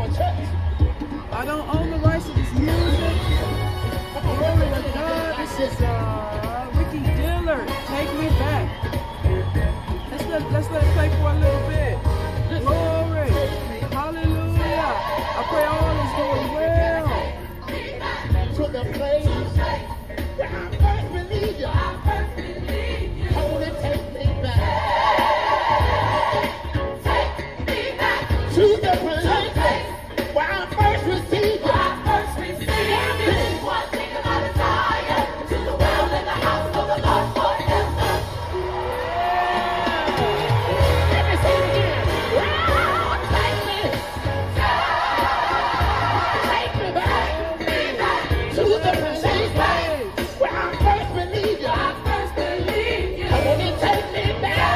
I don't own the rights to this music. Glory to God. This is Ricky Dillard. Take Me Back. Let's let it play for a little bit. Glory. Hallelujah. I pray all is going well. To the place where I first believed you. Holy, take me back. Take me back. To the place where I first received you. One thing about desire, to the well in the house of the Lord forever. Let me say it again. Lord, take me back. To the place where I first believed you. Only take me back.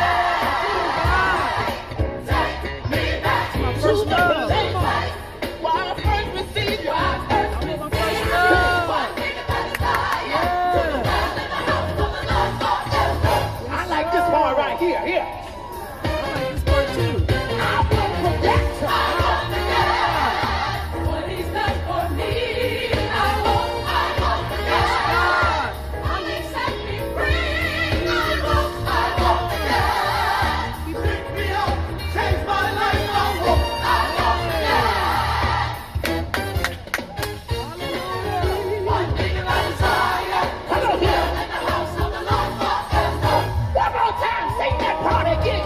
Take me back. To the place where I first received you. I like this part right here. Here. I like this part too. I won't forget. What he's done for me, I won't forget. How he set me free, I won't forget. He picked me up, changed my life, I won't forget. One thing I desire, Come on here. in the house of the Lord forever. One more time. Say that part again.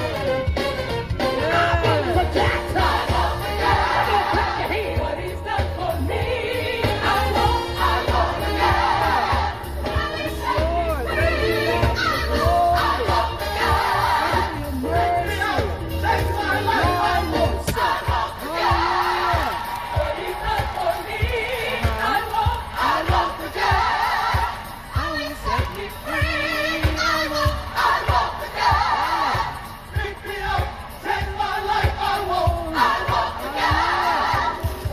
I won't forget. Come on, clap your hands. What he's done for me, I won't forget. Lord, thank you, Lord, for your mercy. Change my life, I won't Hallelujah. What he's done for me, I won't forget. How he set me free, I won't forget. Pick me up, change my life, I won't forget.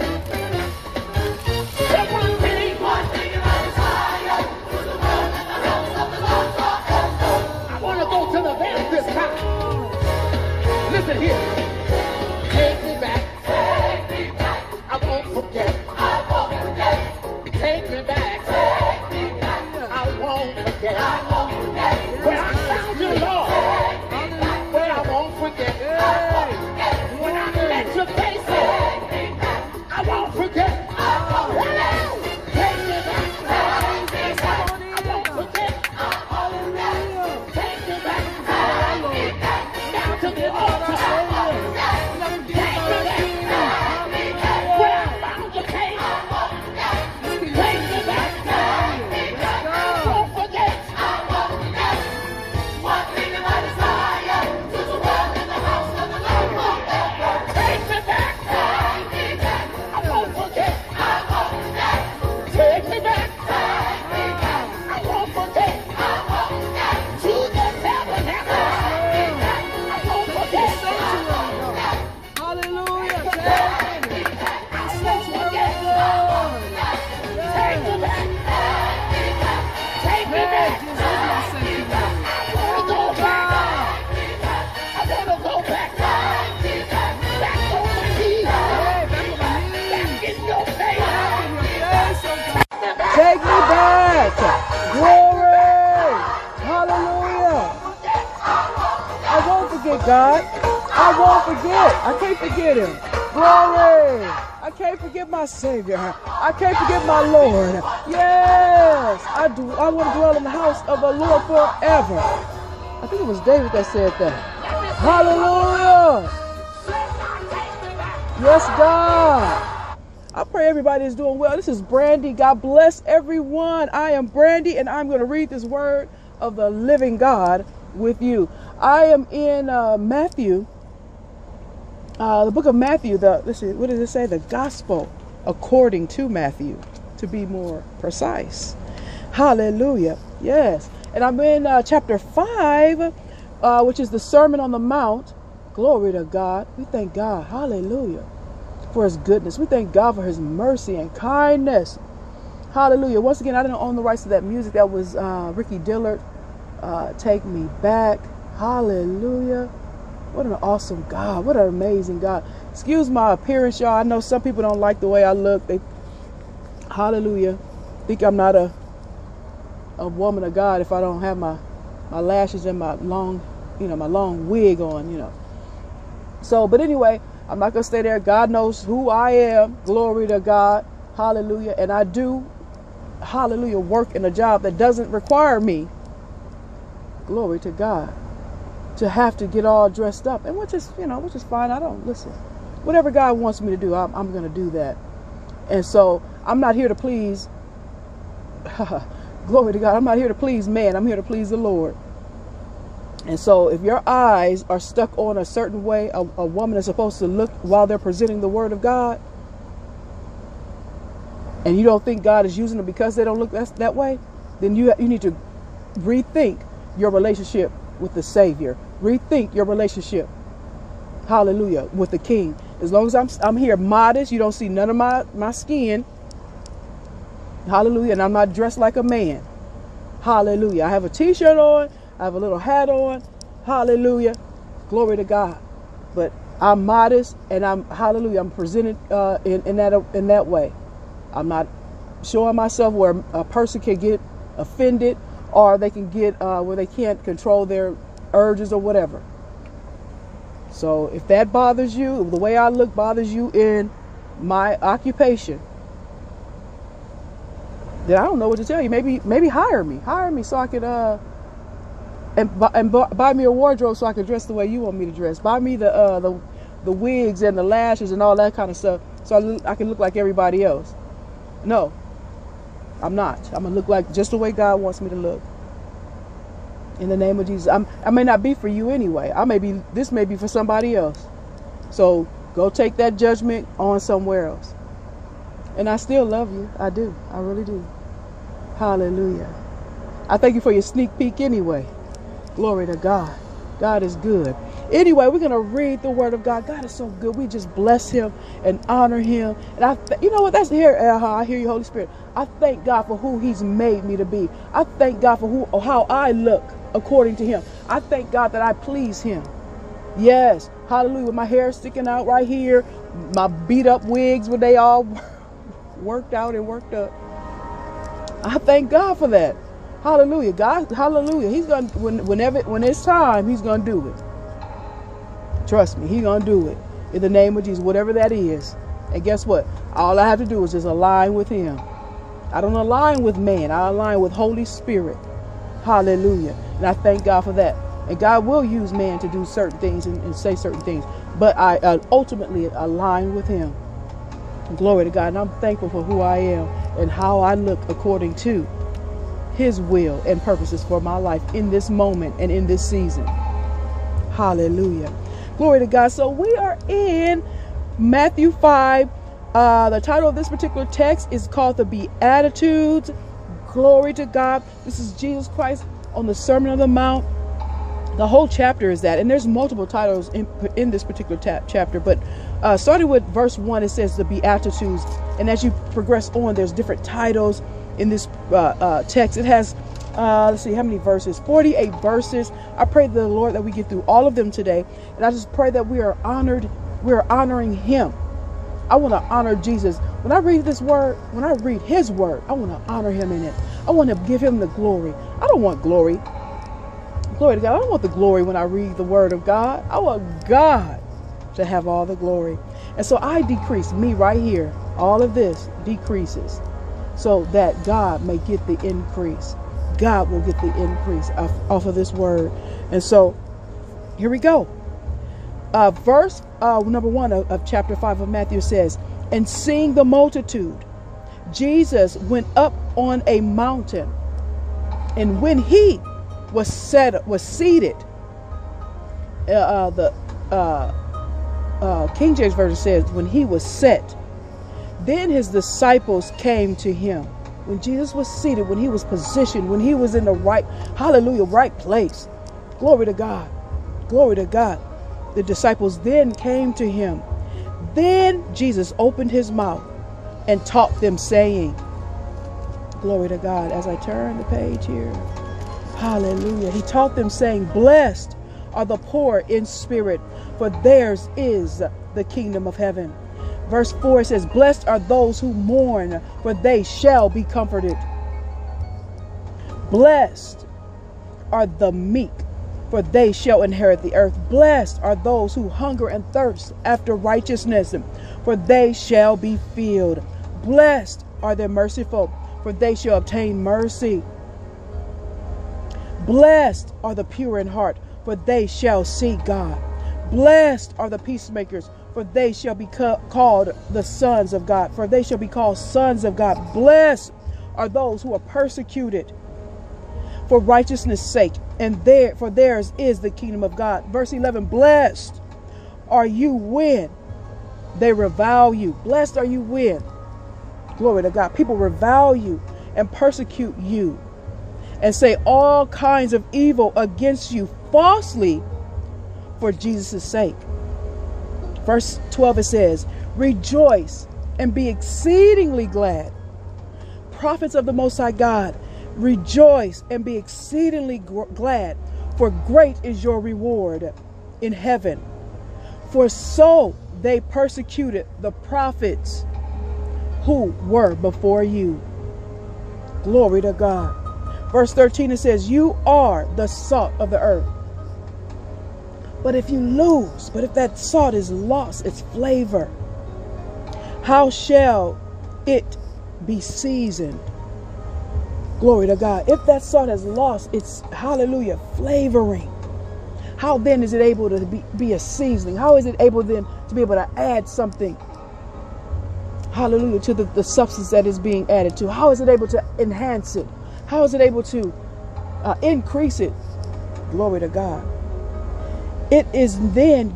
Say one thing. One thing I desire, to the world and the house of the Lord forever. I want to go to the bank this time. Listen here. Take me back. Take me back, I won't forget. I won't forget. Take me back. Take me back, I won't forget. I won't forget. Where I found you, Lord. Where I won't forget. When I met your face, I won't forget. Take me back. I won't forget. Take me back. Down to the altar. Take me back. Where I found your face. Take me back. Won't forget. One thing I desire, to the world and the house of the Lord forever. Take me back. Take me back, I won't forget. I won't forget. Take me back. Take me back, I won't forget. I won't forget. To the tabernacle. I won't forget. Hallelujah. Take me. I won't forget. Take me back. Take me back. I wanna go back. I wanna go back. Back on my knees. Back in your face. Take me back. Glory. Hallelujah. I won't forget God. I won't forget. I can't forget him. Glory. I can't forget my Savior. I can't forget my Lord. Yes, I do. I want to dwell in the house of the Lord forever. I think it was David that said that. Hallelujah. Yes, God. I pray everybody is doing well. This is Brandy. God bless everyone. I am Brandy, and I'm going to read this word of the living God with you. I am in Matthew, the book of Matthew. Let's see, what does it say? The gospel according to Matthew, to be more precise. Hallelujah. Yes. And I'm in chapter 5, which is the Sermon on the Mount. Glory to God. We thank God. Hallelujah. For his goodness. We thank God for his mercy and kindness. Hallelujah. Once again, I didn't own the rights to that music. That was Ricky Dillard. Take Me Back. Hallelujah. What an awesome God. What an amazing God. Excuse my appearance, y'all. I know some people don't like the way I look. They, hallelujah, think I'm not a woman of God if I don't have my lashes and my long, my long wig on, So, but anyway, I'm not going to stay there. God knows who I am. Glory to God. Hallelujah. And I do, hallelujah, work in a job that doesn't require me, glory to God, to have to get all dressed up. And which is fine. I don't listen. Whatever God wants me to do, I'm going to do that. And so I'm not here to please, glory to God, I'm not here to please man. I'm here to please the Lord. And so if your eyes are stuck on a certain way a woman is supposed to look while they're presenting the word of God, and you don't think God is using them because they don't look that way, then you need to rethink your relationship with the Savior. Rethink your relationship, hallelujah, with the King. As long as I'm here modest, you don't see none of my skin, hallelujah, and I'm not dressed like a man, hallelujah. I have a t-shirt on, I have a little hat on, hallelujah, glory to God. But I'm modest, and hallelujah, I'm presented in that way. I'm not showing myself where a person can get offended, or they can get where they can't control their urges or whatever. So if that bothers you, the way I look bothers you in my occupation, then I don't know what to tell you. Maybe hire me so I could and buy me a wardrobe so I can dress the way you want me to dress. Buy me the wigs and the lashes and all that kind of stuff so I can look like everybody else. No, I'm not. I'm gonna look like just the way God wants me to look. In the name of Jesus. I may not be for you anyway. This may be for somebody else. So go take that judgment on somewhere else. And I still love you. I do. I really do. Hallelujah. I thank you for your sneak peek anyway. Glory to God. God is good. Anyway, we're going to read the word of God. God is so good. We just bless him and honor him. And you know what? That's here. I hear you, Holy Spirit. I thank God for who he's made me to be. I thank God for how I look according to him. I thank God that I please him. Yes. Hallelujah. With my hair sticking out right here, my beat up wigs when they all worked out and worked up. I thank God for that. Hallelujah. God, hallelujah. He's going to, when it's time, he's going to do it. Trust me, he's going to do it in the name of Jesus, whatever that is. And guess what? All I have to do is just align with him. I don't align with man. I align with Holy Spirit. Hallelujah. And I thank God for that. And God will use man to do certain things and say certain things. But I ultimately align with him. Glory to God. And I'm thankful for who I am and how I look according to his will and purposes for my life in this moment and in this season. Hallelujah. Glory to God. So we are in Matthew 5. The title of this particular text is called the Beatitudes. Glory to God. This is Jesus Christ on the Sermon on the Mount. The whole chapter is that. And there's multiple titles in this particular chapter. But starting with verse 1, it says the Beatitudes. And as you progress on, there's different titles in this text. It has, let's see, how many verses? 48 verses. I pray to the Lord that we get through all of them today. And I just pray that we are honored. We are honoring him. I want to honor Jesus. When I read this word, when I read his word, I want to honor him in it. I want to give him the glory. I don't want glory. Glory to God. I don't want the glory when I read the word of God. I want God to have all the glory. And so I decrease, me right here. All of this decreases so that God may get the increase. God will get the increase off of this word. And so here we go. Verse number 1 of chapter 5 of Matthew says, and seeing the multitude, Jesus went up on a mountain. And when he was seated, the King James Version says, when he was set, then his disciples came to him. When Jesus was seated, when he was positioned, when he was in the right, hallelujah, right place. Glory to God. Glory to God. The disciples then came to him. Then Jesus opened his mouth and taught them, saying, glory to God. As I turn the page here, hallelujah. He taught them, saying, blessed are the poor in spirit, for theirs is the kingdom of heaven. Verse 4 says, blessed are those who mourn, for they shall be comforted. Blessed are the meek, for they shall inherit the earth. Blessed are those who hunger and thirst after righteousness, for they shall be filled. Blessed are the merciful, for they shall obtain mercy. Blessed are the pure in heart, for they shall see God. Blessed are the peacemakers, for they shall be called the sons of God. For they shall be called sons of God. Blessed are those who are persecuted for righteousness' sake, and for theirs is the kingdom of God. Verse 11, blessed are you when they revile you. Blessed are you when, glory to God, people revile you and persecute you and say all kinds of evil against you falsely for Jesus' sake. Verse 12, it says, rejoice and be exceedingly glad. Prophets of the Most High God, rejoice and be exceedingly glad, for great is your reward in heaven. For so they persecuted the prophets who were before you. Glory to God. Verse 13, it says, you are the salt of the earth. But if that salt is lost its flavor, how shall it be seasoned? Glory to God. If that salt has lost its, hallelujah, flavoring, how then is it able to be a seasoning? How is it able then to be able to add something, hallelujah, to the substance that is being added to? How is it able to enhance it? How is it able to increase it? Glory to God. It is then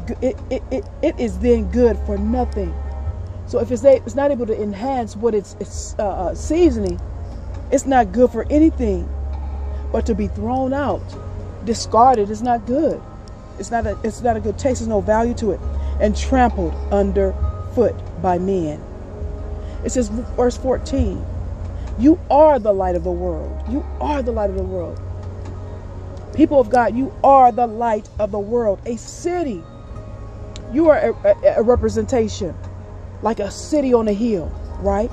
good for nothing. So if it's not able to enhance what it's seasoning, it's not good for anything but to be thrown out, discarded. Is not good. It's not a good taste. There's no value to it, and trampled underfoot by men. It says, verse 14, you are the light of the world. You are the light of the world. People of God, you are the light of the world. A city, you are a representation, like a city on a hill, right?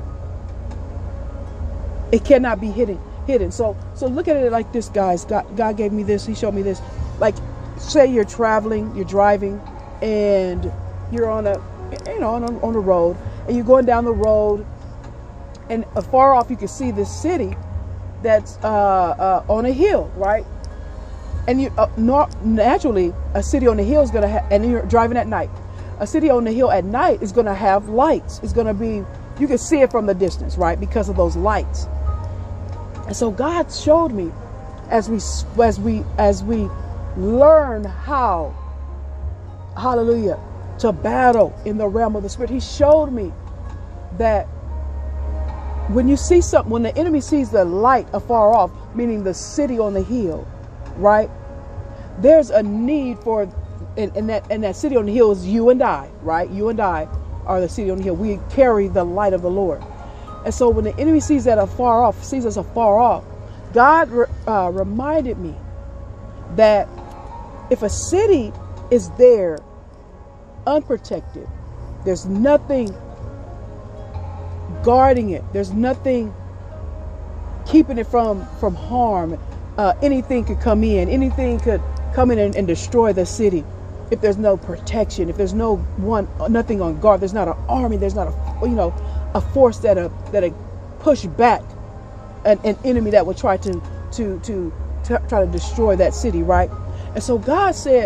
It cannot be hidden. So look at it like this, guys. God gave me this. He showed me this. Like, say you're traveling, you're driving, and you're on a road, and you're going down the road, and far off you can see this city that's on a hill, right? And you naturally, a city on the hill is going to have, and you're driving at night. A city on the hill at night is going to have lights. It's going to be, you can see it from the distance, right? Because of those lights. And so God showed me, as we learn how, hallelujah, to battle in the realm of the spirit, he showed me that when you see something, when the enemy sees the light afar off, meaning the city on the hill, right? There's a need for, and that city on the hill is you and I, right? You and I are the city on the hill. We carry the light of the Lord. And so when the enemy sees that afar off, sees us afar off, God reminded me that if a city is there unprotected, there's nothing guarding it, there's nothing keeping it from harm. Anything could come in. Anything could come in and destroy the city. If there's no protection, if there's nothing on guard, there's not an army, there's not a force that push back an enemy that would try to destroy that city, right? And so God said,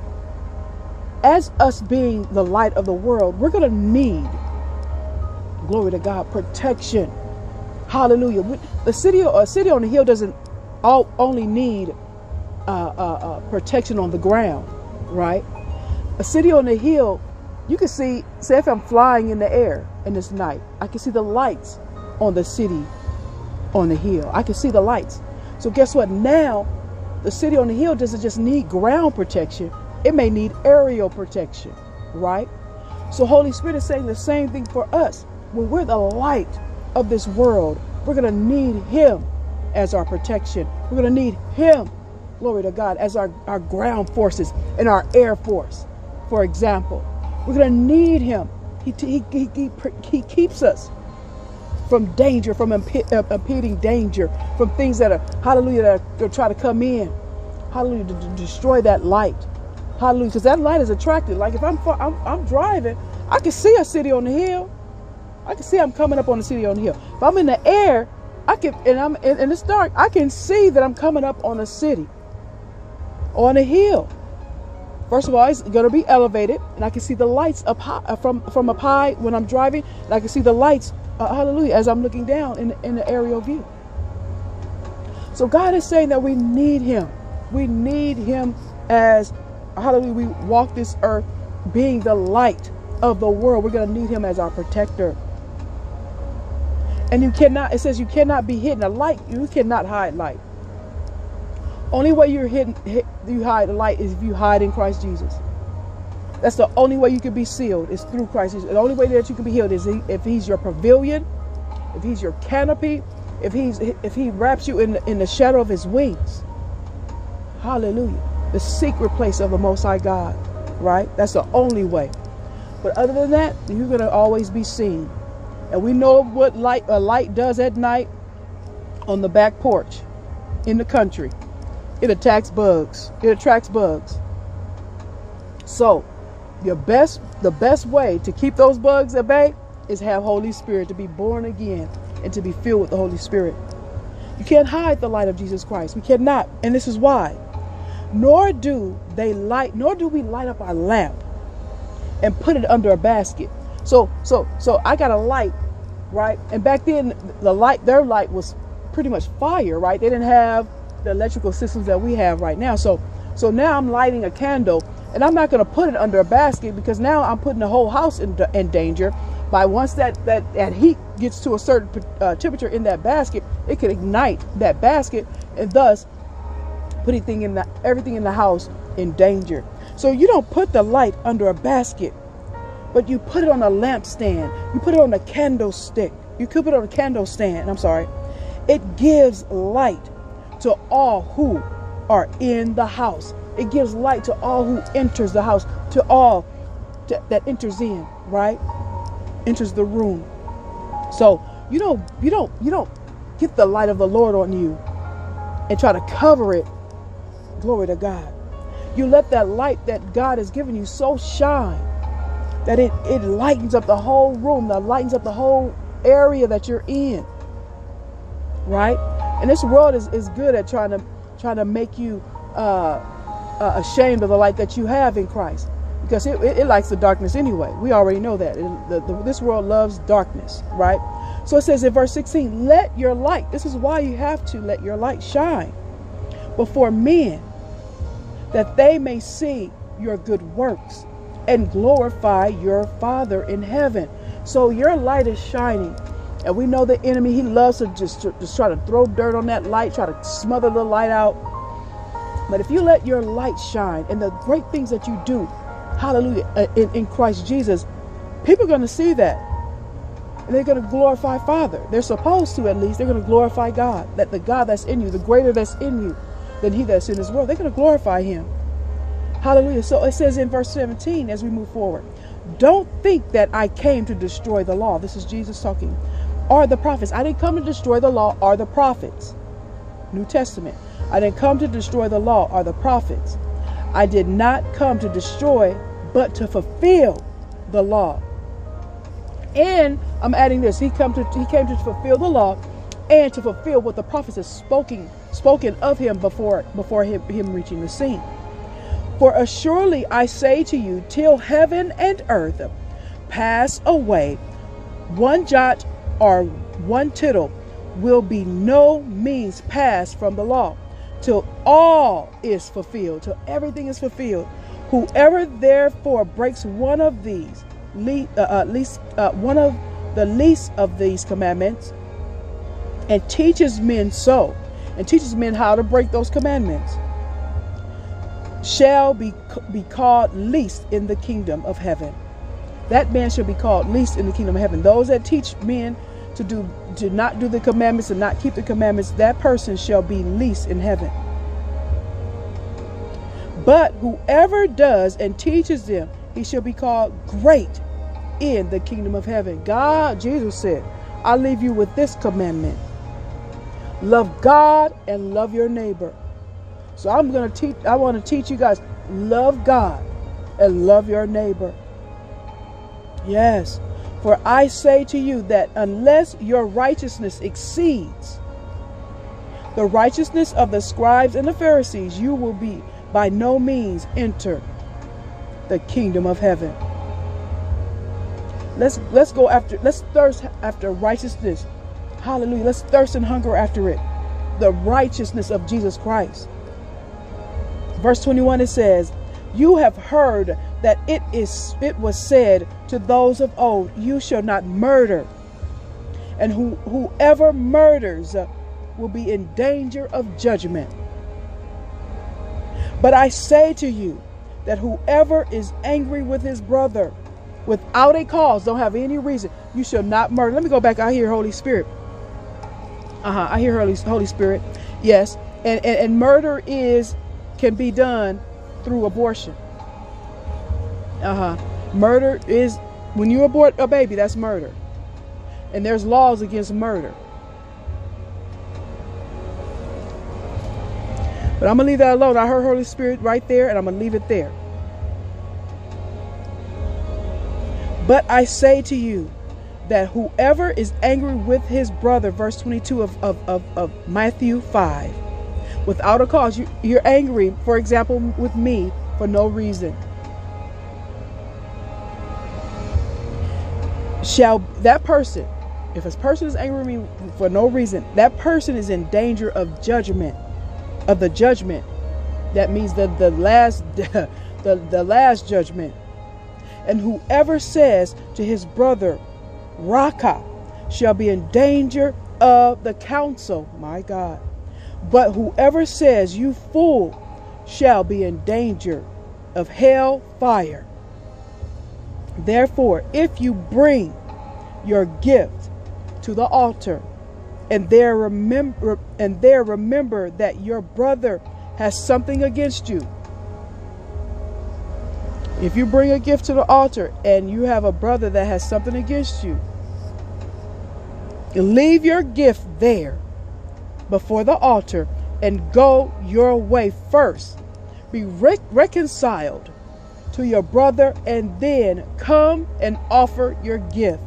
as us being the light of the world, we're going to need, glory to God, protection. Hallelujah. A city on the hill doesn't only need protection on the ground, right? A city on the hill, you can see, say if I'm flying in the air and it's night, I can see the lights on the city on the hill. I can see the lights. So guess what? Now, the city on the hill doesn't just need ground protection. It may need aerial protection, right? So Holy Spirit is saying the same thing for us. When we're the light of this world, we're going to need him as our protection. We're going to need him, glory to God, as our ground forces and our air force. For example, We're going to need him. He keeps us from danger, from impeding danger, from things that are, hallelujah, that are trying to come in. Hallelujah, to destroy that light. Hallelujah, because that light is attractive. Like if I'm driving, I can see a city on the hill. I can see I'm coming up on the city on the hill. If I'm in the air, I can, and it's dark, I can see that I'm coming up on a city, on a hill. First of all, it's going to be elevated, and I can see the lights up high, from up high when I'm driving, and I can see the lights, hallelujah, as I'm looking down in the aerial view. So God is saying that we need him. We need him as, hallelujah, we walk this earth being the light of the world. We're going to need him as our protector. And you cannot, it says you cannot be hidden. A light, you cannot hide light. Only way you hide the light is if you hide in Christ Jesus. That's the only way you can be sealed, is through Christ Jesus. The only way that you can be healed is if he's your pavilion, if he's your canopy, if he wraps you in the shadow of his wings. Hallelujah. The secret place of the Most High God, right? That's the only way. But other than that, you're going to always be seen. And we know what a light does at night on the back porch in the country. It attacks bugs. It attracts bugs. So the best way to keep those bugs at bay is have Holy Spirit, to be born again and to be filled with the Holy Spirit. You can't hide the light of Jesus Christ. We cannot. And this is why. Nor do we light up our lamp and put it under a basket. So I got a light, right? And back then their light was pretty much fire, right? They didn't have the electrical systems that we have right now. So now I'm lighting a candle, and I'm not going to put it under a basket, because now I'm putting the whole house in danger. By once that heat gets to a certain temperature in that basket, it could ignite that basket, and thus putting everything in the house in danger. So you don't put the light under a basket, but you put it on a lampstand. You put it on a candlestick. You could put it on a candle stand. I'm sorry. It gives light to all who are in the house. It gives light to all who enters the house, to all that enters in, right? Enters the room. So you don't get the light of the Lord on you and try to cover it. Glory to God. You let that light that God has given you so shine that it lightens up the whole room, that lightens up the whole area that you're in, right? And this world is good at trying to make you ashamed of the light that you have in Christ, because it likes the darkness anyway. We already know that. This world loves darkness, right? So it says in verse 16, let your light, this is why you have to let your light shine before men, that they may see your good works and glorify your Father in heaven. So your light is shining. And we know the enemy, he loves to just try to throw dirt on that light, try to smother the light out. But if you let your light shine and the great things that you do, hallelujah, in Christ Jesus, people are going to see that. And they're going to glorify Father. They're supposed to, at least. They're going to glorify God. That the God that's in you, the greater that's in you than he that's in this world, they're going to glorify him. Hallelujah. So it says in verse 17, as we move forward, don't think that I came to destroy the law. This is Jesus talking. Or the prophets. I didn't come to destroy the law or the prophets. New Testament. I didn't come to destroy the law or the prophets. I did not come to destroy, but to fulfill the law. And I'm adding this. He came to fulfill the law and to fulfill what the prophets have spoken of him before him reaching the scene. For assuredly I say to you, till heaven and earth pass away, one jot or one tittle will be no means passed from the law, till all is fulfilled, till everything is fulfilled. Whoever therefore breaks one of these, one of the least of these commandments, and teaches men so, and teaches men how to break those commandments, shall be called least in the kingdom of heaven. That man shall be called least in the kingdom of heaven. Those that teach men to not do the commandments and not keep the commandments, that person shall be least in heaven. But whoever does and teaches them, he shall be called great in the kingdom of heaven. God, Jesus said, I leave you with this commandment. Love God and love your neighbor. So I want to teach you guys, love God and love your neighbor. Yes. For I say to you that unless your righteousness exceeds the righteousness of the scribes and the Pharisees, you will be by no means enter the kingdom of heaven. Let's thirst after righteousness. Hallelujah. Let's thirst and hunger after it. The righteousness of Jesus Christ. Verse 21, it says, you have heard that it was said to those of old, you shall not murder. And whoever murders will be in danger of judgment. But I say to you that whoever is angry with his brother without a cause, don't have any reason, you shall not murder. Let me go back. I hear Holy Spirit. I hear Holy Spirit. Yes. And murder can be done through abortion. Murder is when you abort a baby, that's murder. And there's laws against murder. But I'm going to leave that alone. I heard Holy Spirit right there, and I'm going to leave it there. But I say to you that whoever is angry with his brother, verse 22 of Matthew 5, without a cause, you're angry, for example, with me for no reason. Shall that person, if a person is angry with me for no reason, that person is in danger of judgment. Of the judgment, that means the last judgment. And whoever says to his brother, Raka, shall be in danger of the council. My God. But whoever says, you fool, shall be in danger of hell fire. Therefore, if you bring your gift to the altar, and there remember that your brother has something against you. If you bring a gift to the altar and you have a brother that has something against you, leave your gift there before the altar and go your way first. Be reconciled to your brother and then come and offer your gift.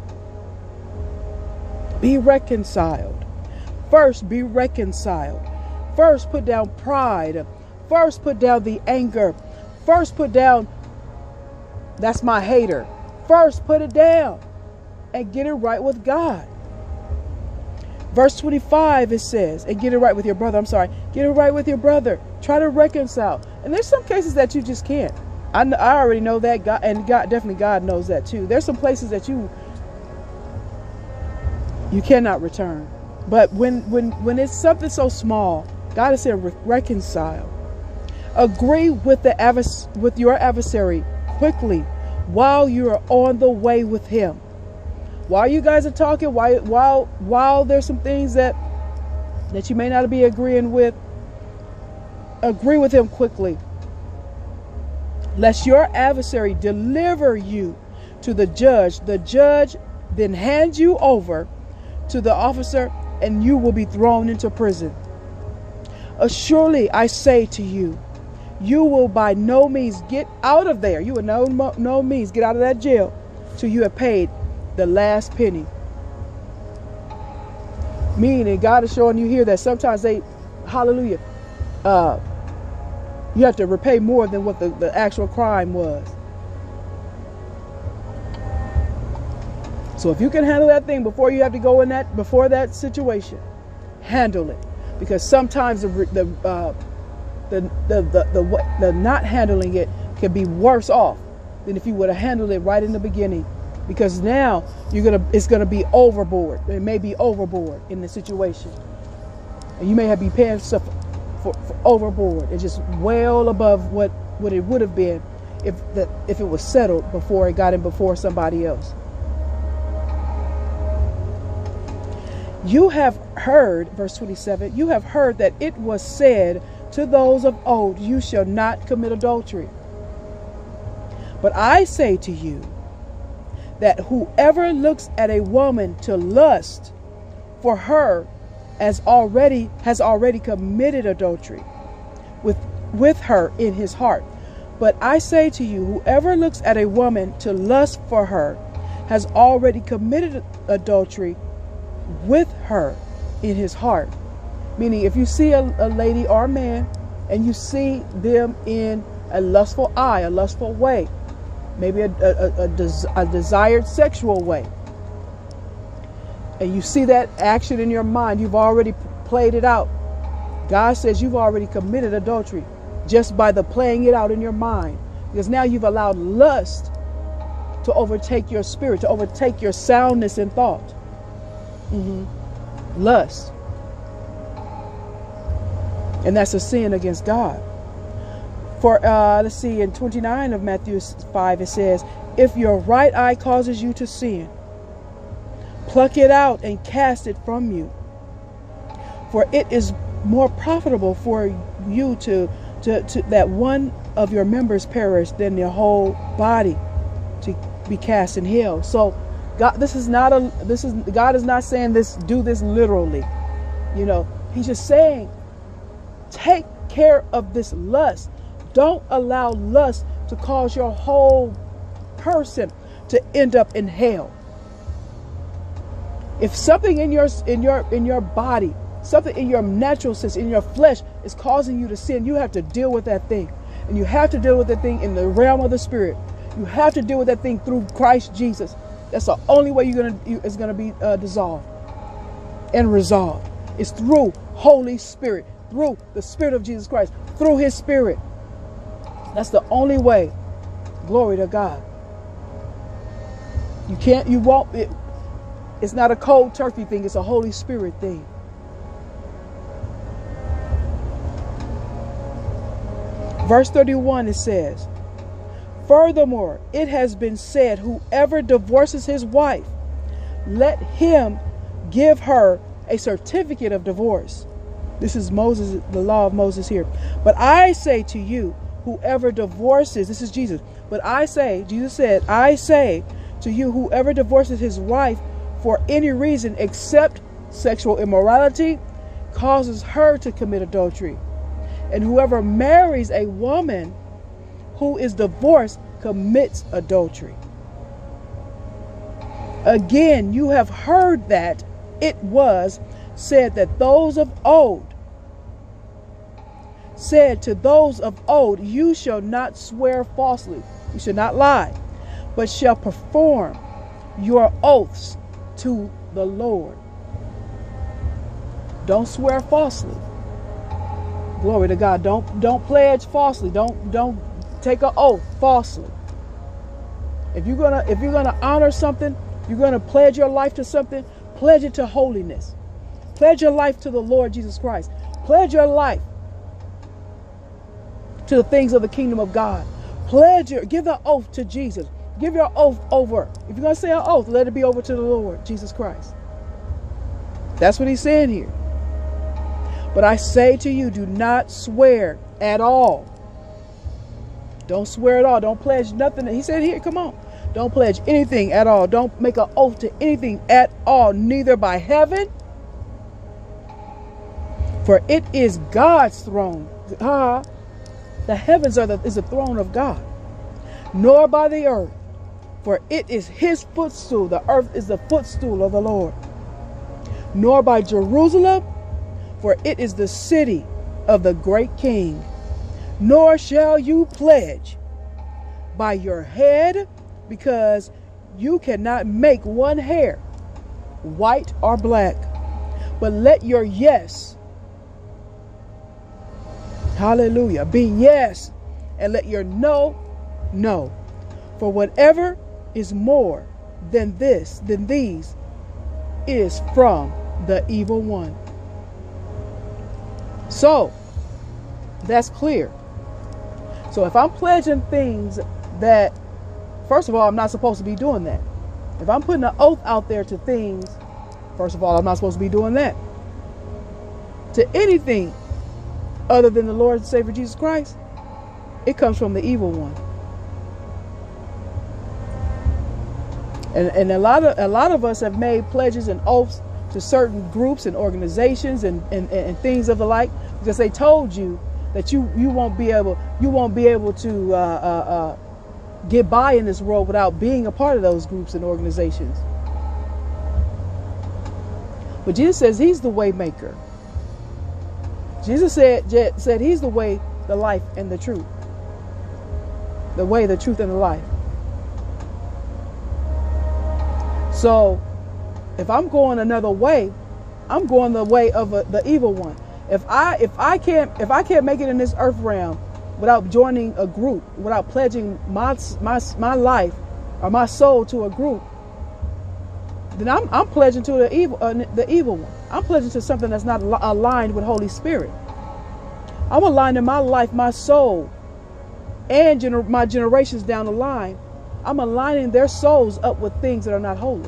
Be reconciled. First, be reconciled. First, put down pride. First, put down the anger. First, put down, that's my hater. First, put it down and get it right with God. Verse 25, it says, and get it right with your brother. I'm sorry. Get it right with your brother. Try to reconcile. And there's some cases that you just can't. I already know that. God, and God, definitely God knows that too. There's some places that you cannot return. But when it's something so small, God is saying reconcile. Agree with your adversary quickly while you are on the way with him. While you guys are talking, while there's some things that you may not be agreeing with, agree with him quickly, lest your adversary deliver you to the judge. The judge then hands you over to the officer, and you will be thrown into prison. Surely I say to you, you will by no means get out of there. You will no means get out of that jail till you have paid the last penny. Meaning, God is showing you here that sometimes hallelujah, you have to repay more than what the actual crime was. So if you can handle that thing before you have to go in before that situation, handle it. Because sometimes the not handling it can be worse off than if you would have handled it right in the beginning. Because now it's gonna be overboard. It may be overboard in the situation, and you may have to be paying stuff for overboard. It's just well above what it would have been if it was settled before it got in before somebody else. You have heard, verse 27, you have heard that it was said to those of old, you shall not commit adultery. But I say to you that whoever looks at a woman to lust for her has already committed adultery with her in his heart. But I say to you, whoever looks at a woman to lust for her has already committed adultery with her in his heart. Meaning, if you see a lady or a man and you see them in a lustful eye, a lustful way, maybe a desired sexual way, and you see that action in your mind, you've already played it out. God says you've already committed adultery just by the playing it out in your mind, because now you've allowed lust to overtake your spirit, to overtake your soundness in thought. Lust. And that's a sin against God. For let's see, in 29 of Matthew 5, it says, if your right eye causes you to sin, pluck it out and cast it from you. For it is more profitable for you to that one of your members perish than your whole body to be cast in hell. So God, God is not saying this, do this literally. You know, he's just saying, take care of this lust. Don't allow lust to cause your whole person to end up in hell. If something in your body, something in your natural sense, in your flesh, is causing you to sin, you have to deal with that thing. And you have to deal with that thing in the realm of the spirit. You have to deal with that thing through Christ Jesus. That's the only way it's going to be dissolved and resolved. It's through Holy Spirit, through the Spirit of Jesus Christ, through his Spirit. That's the only way. Glory to God. It's not a cold turkey thing. It's a Holy Spirit thing. Verse 31, it says, furthermore, it has been said, whoever divorces his wife, let him give her a certificate of divorce. This is Moses, the law of Moses here. But I say to you, whoever divorces, this is Jesus. But I say, Jesus said, I say to you, whoever divorces his wife for any reason except sexual immorality causes her to commit adultery. And whoever marries a woman who is divorced commits adultery. Again, you have heard that it was said that those of old said to those of old, you shall not swear falsely, you shall not lie, but shall perform your oaths to the Lord. Don't swear falsely. Glory to God. Don't pledge falsely. Don't take an oath falsely. If you're gonna honor something, you're gonna pledge your life to something, pledge it to holiness. Pledge your life to the Lord Jesus Christ. Pledge your life to the things of the kingdom of God. Give the oath to Jesus. Give your oath over. If you're gonna say an oath, let it be over to the Lord Jesus Christ. That's what he's saying here. But I say to you, do not swear at all. Don't swear at all. Don't pledge nothing. He said here, come on. Don't pledge anything at all. Don't make an oath to anything at all, neither by heaven, for it is God's throne. The heavens is the throne of God, nor by the earth, for it is his footstool. The earth is the footstool of the Lord. Nor by Jerusalem, for it is the city of the great King. Nor shall you pledge by your head, because you cannot make one hair white or black. But let your yes, hallelujah, be yes, and let your no, no. For whatever is more than these is from the evil one. So that's clear. So if I'm pledging things that, first of all, I'm not supposed to be doing that. If I'm putting an oath out there to things, first of all, I'm not supposed to be doing that. To anything other than the Lord and Savior Jesus Christ, it comes from the evil one. And a lot of us have made pledges and oaths to certain groups and organizations and things of the like, because they told you that you won't be able to get by in this world without being a part of those groups and organizations. But Jesus says he's the way maker. Jesus said he's the way, the life, and the truth. The way, the truth, and the life. So if I'm going another way, I'm going the way of the evil one. If I can't make it in this earth realm without joining a group, without pledging my life or my soul to a group, then I'm pledging to the evil one. I'm pledging to something that's not aligned with Holy Spirit. I'm aligning my life, my soul, and my generations down the line. I'm aligning their souls up with things that are not holy.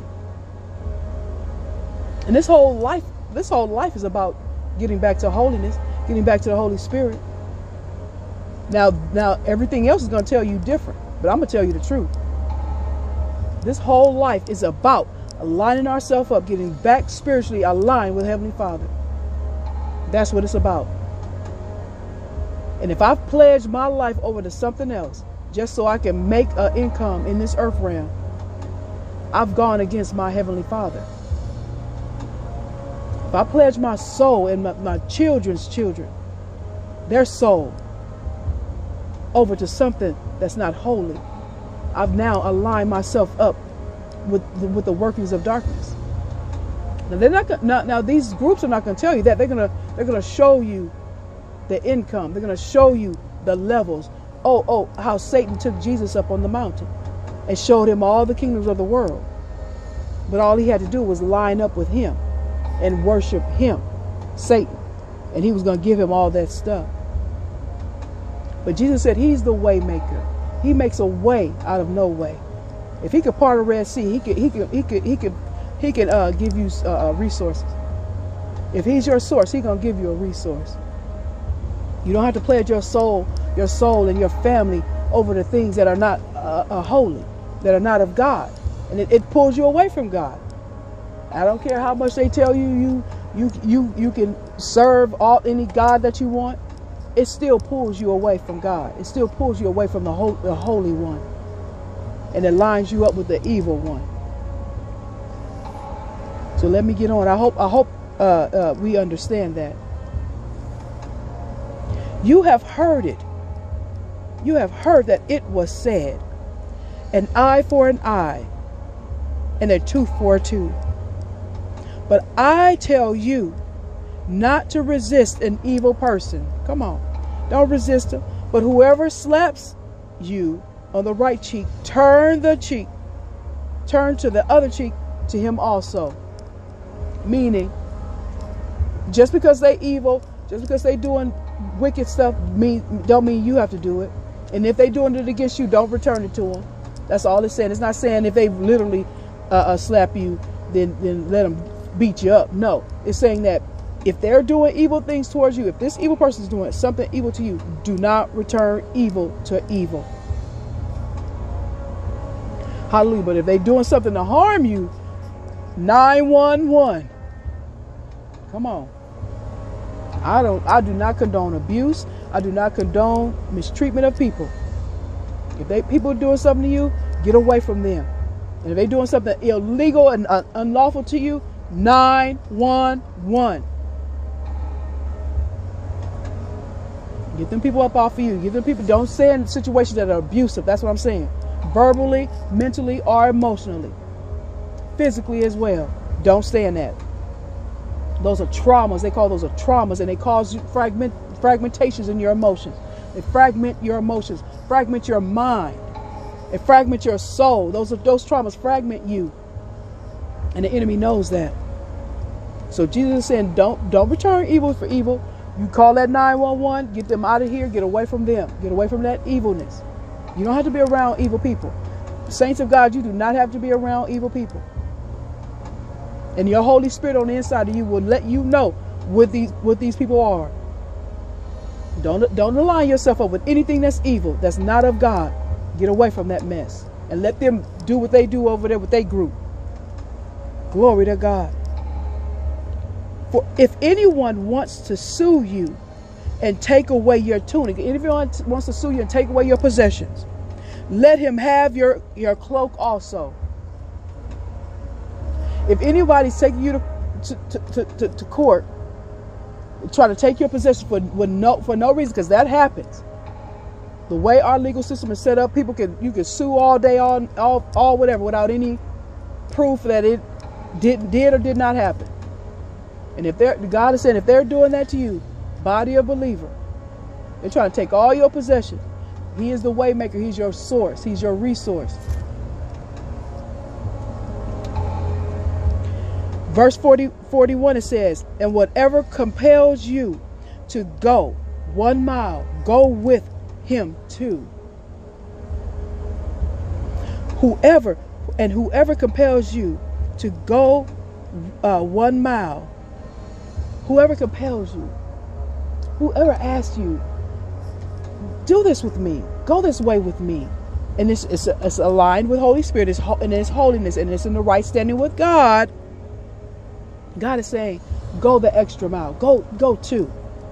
And this whole life is about getting back to holiness, getting back to the Holy Spirit. Now everything else is going to tell you different, but I'm going to tell you the truth. This whole life is about aligning ourselves up, getting back spiritually aligned with Heavenly Father. That's what it's about. And if I've pledged my life over to something else just so I can make an income in this earth realm, I've gone against my Heavenly Father. If I pledge my soul and my children's children, their soul, over to something that's not holy, I've now aligned myself up with the workings of darkness. Now they're not now these groups are not going to tell you that. They're gonna show you the income. They're going to show you the levels. Oh, how Satan took Jesus up on the mountain and showed him all the kingdoms of the world. But all he had to do was line up with him and worship him, Satan. And he was going to give him all that stuff. But Jesus said he's the way maker. He makes a way out of no way. If he could part a Red Sea, he can give you resources. If he's your source, he's going to give you a resource. You don't have to pledge your soul and your family over the things that are not holy, that are not of God. And it pulls you away from God. I don't care how much they tell you can serve any God that you want. It still pulls you away from God. It still pulls you away from the Holy One. And it lines you up with the evil one. So let me get on. I hope we understand that. You have heard it. You have heard that it was said, an eye for an eye, and a tooth for a tooth. But I tell you not to resist an evil person. Come on. Don't resist him. But whoever slaps you on the right cheek, turn to the other cheek to him also. Meaning, just because they evil, just because they doing wicked stuff, don't mean you have to do it. And if they doing it against you, don't return it to them. That's all it's saying. It's not saying if they literally slap you, then let them beat you up. No, it's saying that if they're doing evil things towards you, if this evil person is doing something evil to you, do not return evil to evil. Hallelujah. But if they're doing something to harm you, 911. Come on. I do not condone abuse. I do not condone mistreatment of people. If people are doing something to you, get away from them. And if they're doing something illegal and unlawful to you, 911. Get them people up off of you. Get them people. Don't stay in situations that are abusive. That's what I'm saying. Verbally, mentally, or emotionally. Physically as well. Don't stay in that. Those are traumas. They call those are traumas, and they cause you fragmentations in your emotions. They fragment your emotions, fragment your mind, and fragment your soul. Those traumas fragment you, and the enemy knows that. So Jesus is saying, don't return evil for evil. You call that 911, get them out of here, get away from them, get away from that evilness. You don't have to be around evil people. Saints of God, you do not have to be around evil people. And your Holy Spirit on the inside of you will let you know what these people are. Don't align yourself up with anything that's evil, that's not of God. Get away from that mess. and let them do what they do over there with their group. Glory to God. For if anyone wants to sue you and take away your tunic, if anyone wants to sue you and take away your possessions, let him have your cloak also. If anybody's taking you to court, try to take your possessions for no reason, because that happens. The way our legal system is set up, you can sue all day, all whatever, without any proof that it did or did not happen. And if God is saying, if they're doing that to you, body of believer, they're trying to take all your possessions. He is the way maker. He's your source. He's your resource. Verse 41, it says, and whatever compels you to go 1 mile, go with him too. Whoever compels you to go 1 mile, whoever compels you, whoever asks you, do this with me, go this way with me, and it's aligned with Holy Spirit, and it's holiness, and it's in the right standing with God. God is saying, go the extra mile, go too.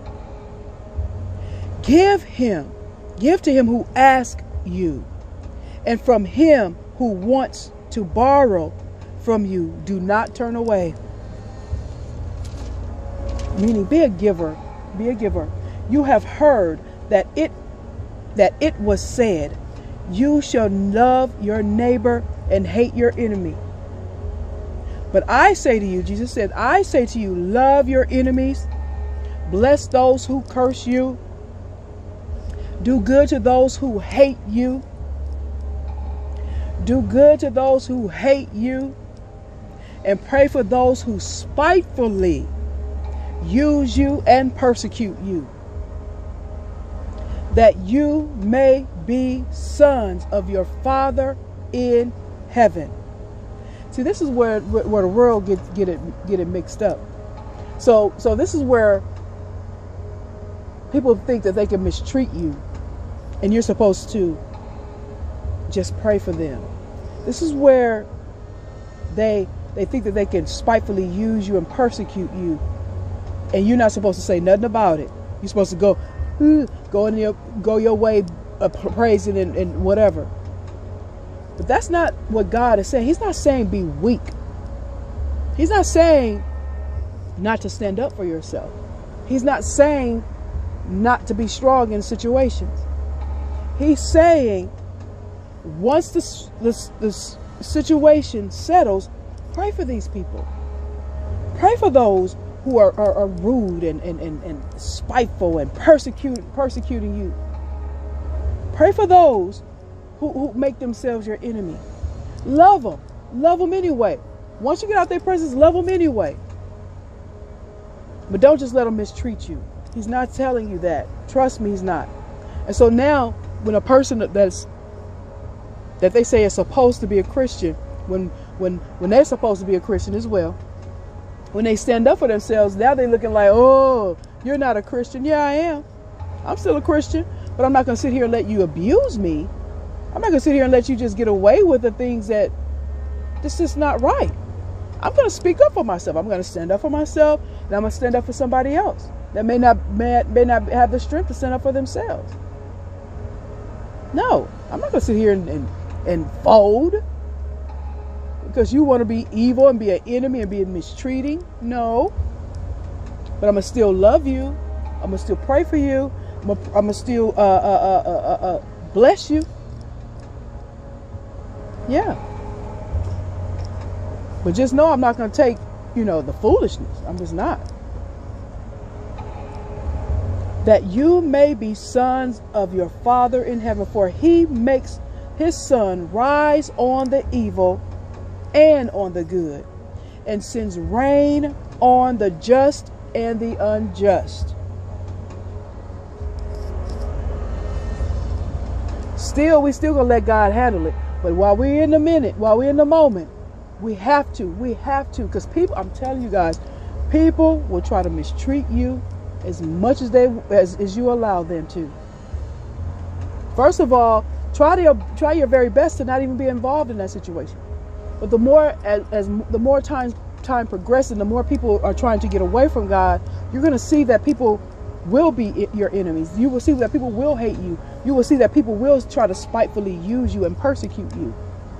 Give to him who asks you, and from him who wants to borrow from you, do not turn away. Meaning, be a giver. Be a giver. You have heard that it was said, you shall love your neighbor and hate your enemy. But I say to you, Jesus said, I say to you, love your enemies, bless those who curse you, do good to those who hate you, do good to those who hate you, and pray for those who spitefully use you and persecute you, that you may be sons of your Father in heaven. See, this is where the world get it mixed up. So this is where people think that they can mistreat you, and you're supposed to just pray for them. This is where they think that they can spitefully use you and persecute you, and you're not supposed to say nothing about it. You're supposed to go your way, praising and whatever. But that's not what God is saying. He's not saying be weak. He's not saying not to stand up for yourself. He's not saying not to be strong in situations. He's saying once the situation settles, pray for these people. Pray for those who are rude and spiteful and persecuting you. Pray for those who make themselves your enemy. Love them. Love them anyway. Once you get out their presence, love them anyway. But don't just let them mistreat you. He's not telling you that. Trust me, he's not. And so now, when a person that they say is supposed to be a Christian, when they're supposed to be a Christian as well, when they stand up for themselves, now they're looking like, oh, you're not a Christian. Yeah, I am. I'm still a Christian, but I'm not going to sit here and let you abuse me. I'm not going to sit here and let you just get away with the things that this is not right. I'm going to speak up for myself. I'm going to stand up for myself, and I'm going to stand up for somebody else that may not have the strength to stand up for themselves. No, I'm not going to sit here and fold because you want to be evil and be an enemy and be mistreating. No, but I'm going to still love you. I'm going to still pray for you. I'm going to still bless you. Yeah. But just know I'm not going to take, the foolishness. I'm just not. That you may be sons of your Father in heaven, for he makes his sun rise on the evil and on the good, and sends rain on the just and the unjust. We still gonna let God handle it. But while we're in the moment, we have to, because people, I'm telling you guys, people will try to mistreat you as much as you allow them to. First of all, Try your very best to not even be involved in that situation. But the more as the more time progresses, the more people are trying to get away from God, you're going to see that people will be your enemies. You will see that people will hate you. You will see that people will try to spitefully use you and persecute you.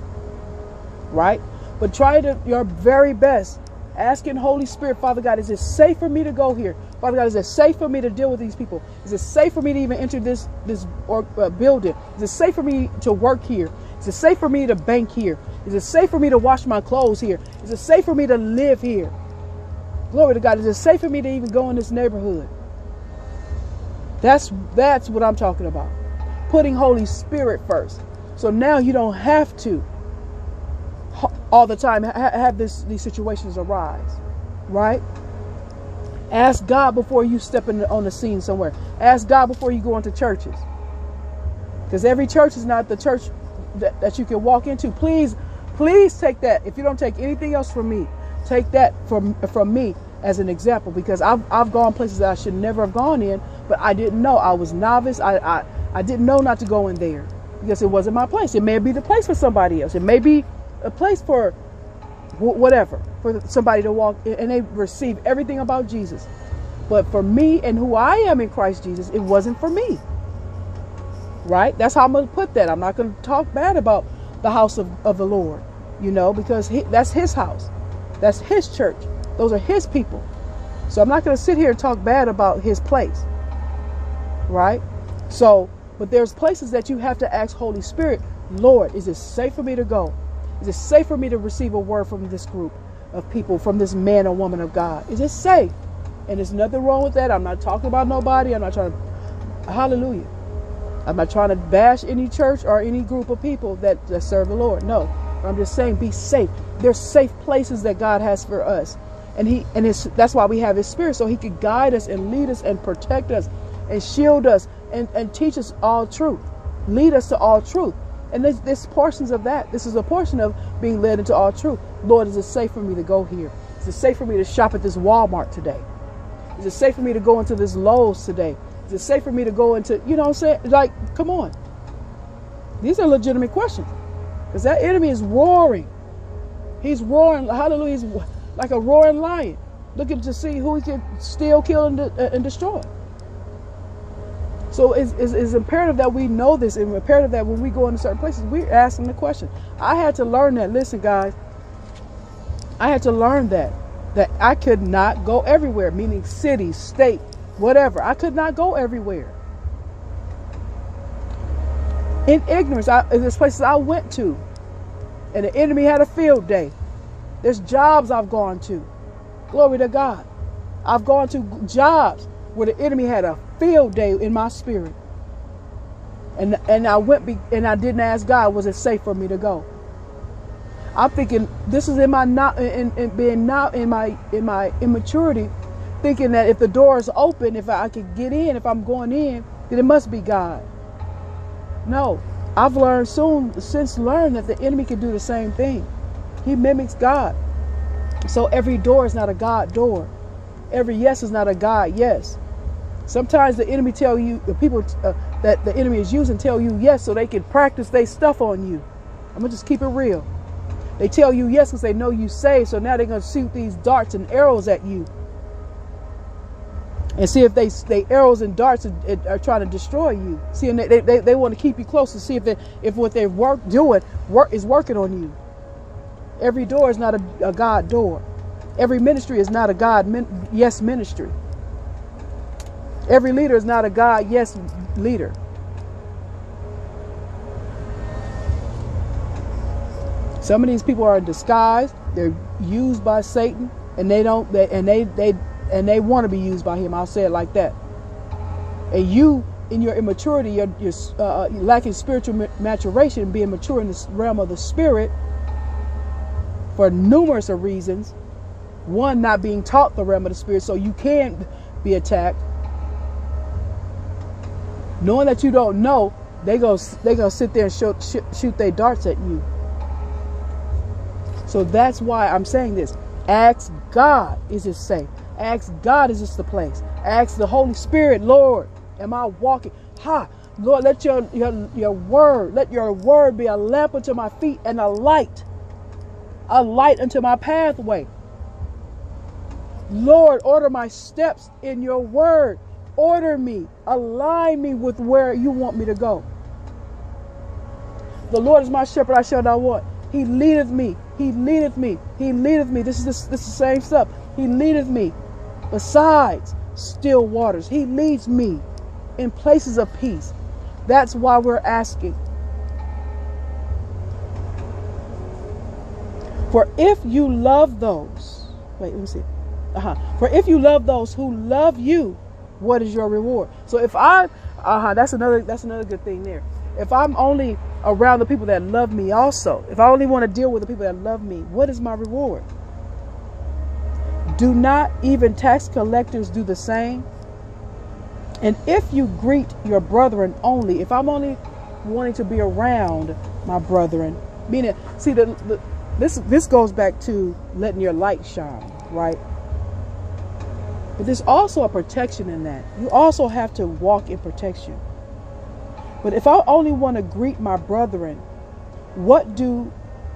Right? But try your very best. Asking Holy Spirit, Father God, is it safe for me to go here? Father God, is it safe for me to deal with these people? Is it safe for me to even enter this building? Is it safe for me to work here? Is it safe for me to bank here? Is it safe for me to wash my clothes here? Is it safe for me to live here? Glory to God. Is it safe for me to even go in this neighborhood? That's what I'm talking about. Putting Holy Spirit first. So now you don't have to all the time have these situations arise, right? Ask God before you step on the scene somewhere. Ask God before you go into churches, because every church is not the church that you can walk into. Please take that. If you don't take anything else from me, take that from me as an example, because I've gone places that I should never have gone in, but I didn't know. I was novice. I didn't know not to go in there because it wasn't my place. It may be the place for somebody else. It may be a place for whatever, for somebody to walk in and they receive everything about Jesus. But for me and who I am in Christ Jesus, it wasn't for me. Right? That's how I'm going to put that. I'm not going to talk bad about the house of the Lord, because that's his house. That's his church. Those are his people. So I'm not going to sit here and talk bad about his place. Right? So, but there's places that you have to ask Holy Spirit, Lord, is it safe for me to go? Is it safe for me to receive a word from this group of people, from this man or woman of God? Is it safe? And there's nothing wrong with that. I'm not talking about nobody. I'm not trying to, hallelujah. I'm not trying to bash any church or any group of people that serve the Lord. No, I'm just saying be safe. There's safe places that God has for us. And that's why we have his Spirit, so he could guide us and lead us and protect us and shield us and teach us all truth. Lead us to all truth. And there's portions of that. This is a portion of being led into all truth. Lord, is it safe for me to go here? Is it safe for me to shop at this Walmart today? Is it safe for me to go into this Lowe's today? Is it safe for me to go into, you know what I'm saying? Like, come on. These are legitimate questions. Because that enemy is roaring. He's roaring, hallelujah, he's like a roaring lion, looking to see who he can steal, kill, and destroy. So it's imperative that we know this, and imperative that when we go into certain places, we're asking the question. I had to learn that. Listen, guys, I had to learn that I could not go everywhere, meaning city, state, whatever. I could not go everywhere. In ignorance, there's places I went to, and the enemy had a field day. There's jobs I've gone to. Glory to God. I've gone to jobs where the enemy had a field day in my spirit. And I went and I didn't ask God, was it safe for me to go? I'm thinking this is in my immaturity, thinking that if the door is open, if I could get in, if I'm going in, then it must be God. No, I've since learned that the enemy can do the same thing. He mimics God. So every door is not a God door. Every yes is not a God yes. Sometimes the enemy tell you, the people that the enemy is using tell you yes so they can practice their stuff on you. I'm going to just keep it real. They tell you yes because they know you saved, so now they're going to shoot these darts and arrows at you. And see if they arrows and darts are trying to destroy you. See, and they want to keep you close to see if what they're doing is working on you. Every door is not a God door. Every ministry is not a God yes ministry. Every leader is not a God yes leader. Some of these people are in disguise. They're used by Satan, and they want to be used by him. I'll say it like that. And you, in your immaturity, you're lacking spiritual maturation, being mature in this realm of the spirit, for numerous of reasons. One, not being taught the realm of the spirit, so you can be attacked. Knowing that you don't know, they gonna sit there and shoot their darts at you. So that's why I'm saying this. Ask God, is it safe? Ask God, is this the place? Ask the Holy Spirit, Lord, am I walking? Lord, let your word be a lamp unto my feet and a light unto my pathway. Lord, order my steps in your word. Order me, align me with where you want me to go. The Lord is my shepherd, I shall not want. He leadeth me. He leadeth me. He leadeth me. This is the same stuff. He leadeth me besides still waters. He leads me in places of peace. That's why we're asking. For if you love those, For if you love those who love you, what is your reward? So if that's another good thing there. If I'm only around the people that love me also, if I only want to deal with the people that love me, what is my reward? Do not even tax collectors do the same? And if you greet your brethren only, if I'm only wanting to be around my brethren, meaning, see, this goes back to letting your light shine, right? But there's also a protection in that. You also have to walk in protection. But if I only want to greet my brethren, what do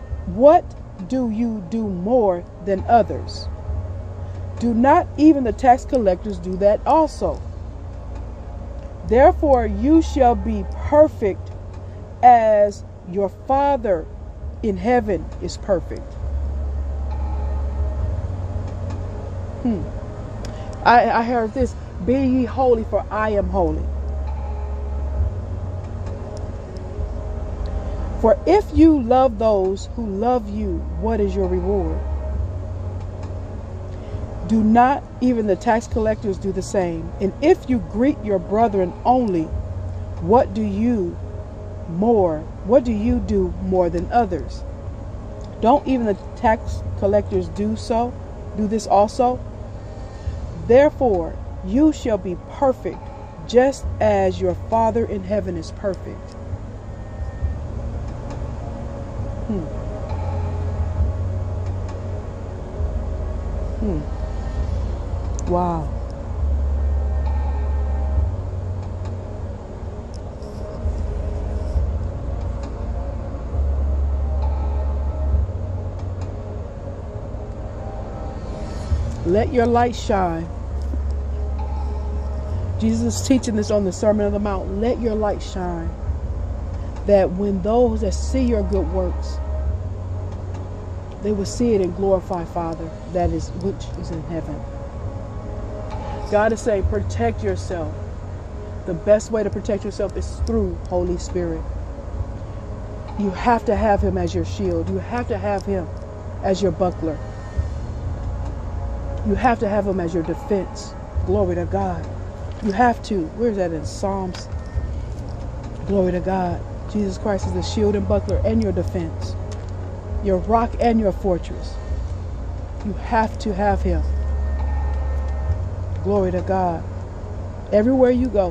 you do more than others? Do not even the tax collectors do that also? Therefore you shall be perfect as your Father in heaven is perfect. I heard this, be ye holy for I am holy. For if you love those who love you, what is your reward? Do not even the tax collectors do the same? And if you greet your brethren only, what do you do more than others? Don't even the tax collectors do this also? Therefore, you shall be perfect, just as your Father in heaven is perfect. Wow. Let your light shine. Jesus is teaching this on the Sermon on the Mount. Let your light shine, that when those that see your good works, they will see it and glorify Father which is in heaven. God is saying, protect yourself. The best way to protect yourself is through Holy Spirit. You have to have him as your shield. You have to have him as your buckler. You have to have him as your defense. Glory to God. You have to. Where is that in Psalms? Glory to God. Jesus Christ is the shield and buckler and your defense, your rock and your fortress. You have to have him. Glory to God. Everywhere you go,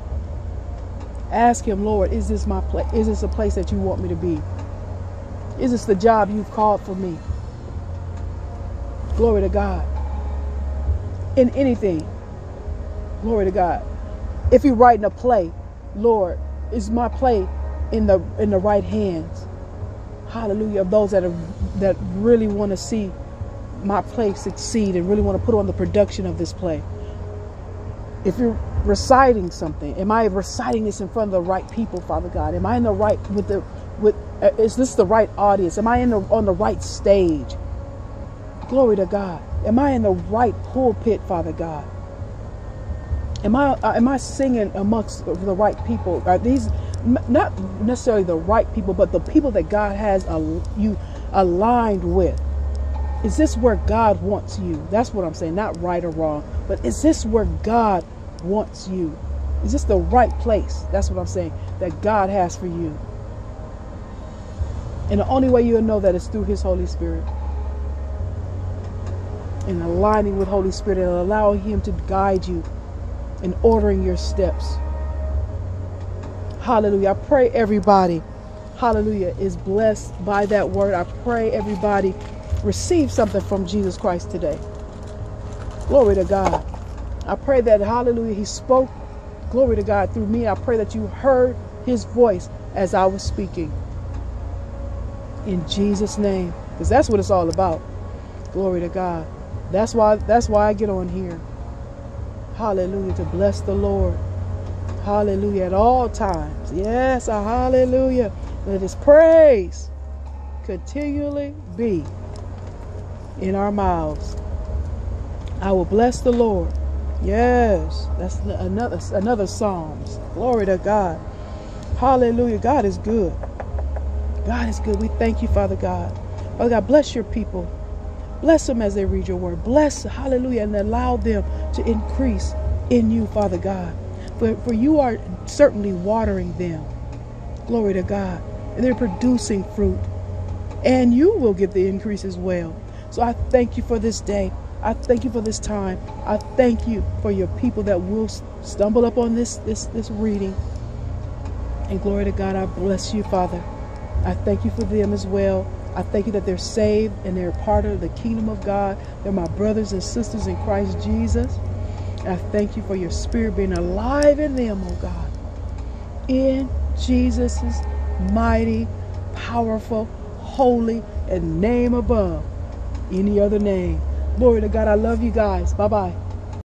ask him, Lord, is this my place? Is this a place that you want me to be? Is this the job you've called for me? Glory to God. In anything. Glory to God. If you're writing a play, Lord, is my play in the right hands? Hallelujah. Of those that really want to see my play succeed and really want to put on the production of this play. If you're reciting something, am I reciting this in front of the right people, Father God? Am I in the right is this the right audience? Am I on the right stage? Glory to God. Am I in the right pulpit, Father God? Am I singing amongst the right people? Are these not necessarily the right people, but the people that God has you aligned with? Is this where God wants you? That's what I'm saying. Not right or wrong, but is this where God wants you? Is this the right place? That's what I'm saying, that God has for you. And the only way you'll know that is through his Holy Spirit. And aligning with Holy Spirit and allowing him to guide you and ordering your steps. Hallelujah. I pray everybody, hallelujah, is blessed by that word. I pray everybody receive something from Jesus Christ today. Glory to God. I pray that, hallelujah, he spoke glory to God, through me. I pray that you heard his voice as I was speaking. In Jesus' name. Because that's what it's all about. Glory to God. That's why I get on here. Hallelujah. To bless the Lord. Hallelujah. At all times. Yes. Hallelujah. Let his praise continually be in our mouths. I will bless the Lord. Yes. That's another Psalms. Glory to God. Hallelujah. God is good. God is good. We thank you, Father God. Father God, bless your people. Bless them as they read your word. Bless, hallelujah, and allow them to increase in you, Father God. For you are certainly watering them. Glory to God. And they're producing fruit. And you will give the increase as well. So I thank you for this day. I thank you for this time. I thank you for your people that will stumble up on this reading. And glory to God, I bless you, Father. I thank you for them as well. I thank you that they're saved and they're part of the kingdom of God. They're my brothers and sisters in Christ Jesus. And I thank you for your spirit being alive in them, oh God. In Jesus' mighty, powerful, holy, and name above any other name. Glory to God. I love you guys. Bye-bye.